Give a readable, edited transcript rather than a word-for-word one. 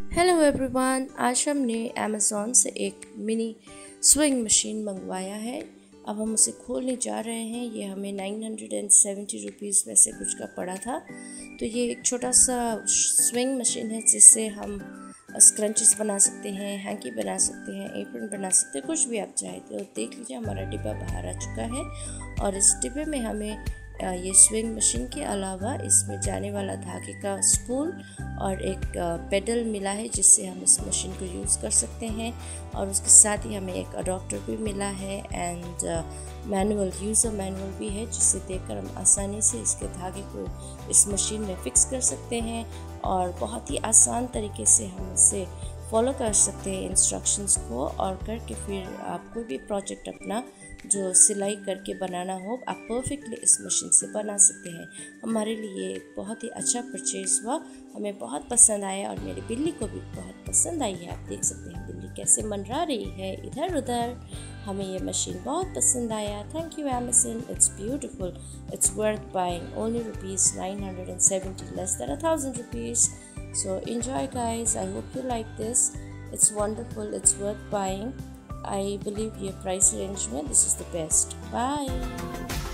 Hello everyone, आज हमने Amazon से एक मिनी स्विंग मशीन मंगवाया है। अब हम उसे खोलने जा रहे हैं। ये हमें 970 रुपीज़ वैसे कुछ का पड़ा था। तो ये एक छोटा सा स्विंग मशीन है जिससे हम स्क्रंचेस बना सकते हैं, हैंकी बना सकते हैं, एप्रन बना सकते हैं, कुछ भी आप चाहें। तो देख लीजिए हमारा डिब्बा बाहर आ चुका है और इस डिब्बे में हमें ये स्विंग मशीन के अलावा इसमें जाने वाला धागे का स्पूल और एक पेडल मिला है जिससे हम इस मशीन को यूज़ कर सकते हैं। और उसके साथ ही हमें एक अडॉप्टर भी मिला है एंड मैनुअल यूज़र मैनुअल भी है जिससे देखकर हम आसानी से इसके धागे को इस मशीन में फ़िक्स कर सकते हैं और बहुत ही आसान तरीके से हम इसे फॉलो कर सकते हैं इंस्ट्रक्शंस को, और करके फिर आप कोई भी प्रोजेक्ट अपना जो सिलाई करके बनाना हो आप परफेक्टली इस मशीन से बना सकते हैं। हमारे लिए एक बहुत ही अच्छा परचेज़ हुआ, हमें बहुत पसंद आया और मेरी बिल्ली को भी बहुत पसंद आई है। आप देख सकते हैं बिल्ली कैसे मंडरा रही है इधर उधर। हमें ये मशीन बहुत पसंद आया। Thank you Amazon, it's beautiful, it's worth buying, only rupees 970, less than 1,000 rupees. So enjoy guys, I hope you like this. It's wonderful, it's worth buying. I believe your price range में this is the best. Bye.